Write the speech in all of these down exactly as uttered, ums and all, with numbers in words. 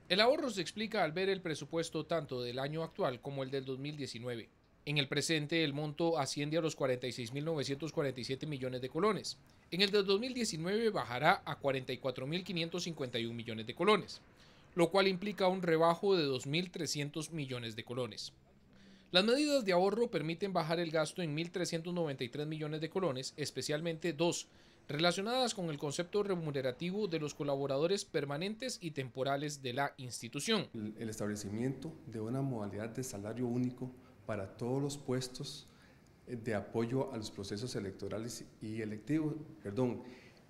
El ahorro se explica al ver el presupuesto tanto del año actual como el del dos mil diecinueve. En el presente, el monto asciende a los cuarenta y seis mil novecientos cuarenta y siete millones de colones. En el del dos mil diecinueve bajará a cuarenta y cuatro mil quinientos cincuenta y uno millones de colones, lo cual implica un rebajo de dos mil trescientos millones de colones. Las medidas de ahorro permiten bajar el gasto en mil trescientos noventa y tres millones de colones, especialmente dos, relacionadas con el concepto remunerativo de los colaboradores permanentes y temporales de la institución. El, el establecimiento de una modalidad de salario único para todos los puestos de apoyo a los procesos electorales y electivos, perdón,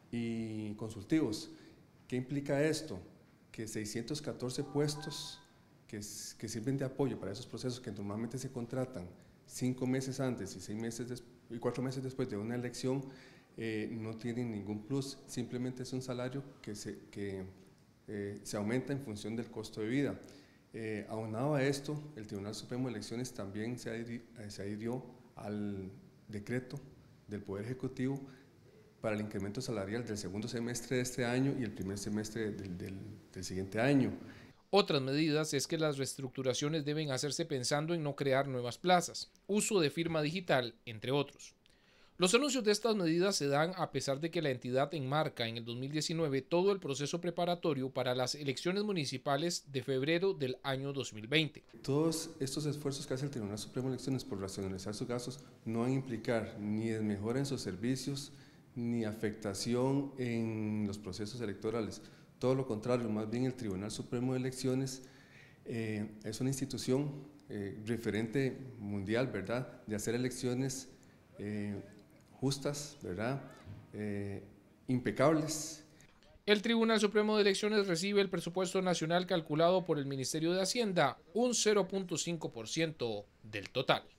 y consultivos. ¿Qué implica esto? Que seiscientos catorce puestos que, que sirven de apoyo para esos procesos que normalmente se contratan cinco meses antes y seis meses des, y cuatro meses después de una elección, eh, no tienen ningún plus, simplemente es un salario que se, que, eh, se aumenta en función del costo de vida. Eh, aunado a esto, el Tribunal Supremo de Elecciones también se adhirió, se adhirió al decreto del Poder Ejecutivo para el incremento salarial del segundo semestre de este año y el primer semestre del, del, del siguiente año. Otras medidas es que las reestructuraciones deben hacerse pensando en no crear nuevas plazas, uso de firma digital, entre otros. Los anuncios de estas medidas se dan a pesar de que la entidad enmarca en el dos mil diecinueve todo el proceso preparatorio para las elecciones municipales de febrero del año dos mil veinte. Todos estos esfuerzos que hace el Tribunal Supremo de Elecciones por racionalizar sus gastos no van a implicar ni desmejora en sus servicios ni afectación en los procesos electorales. Todo lo contrario, más bien el Tribunal Supremo de Elecciones eh, es una institución eh, referente mundial, ¿verdad?, de hacer elecciones eh, justas, ¿verdad?, eh, impecables. El Tribunal Supremo de Elecciones recibe el presupuesto nacional calculado por el Ministerio de Hacienda, un cero punto cinco por ciento del total.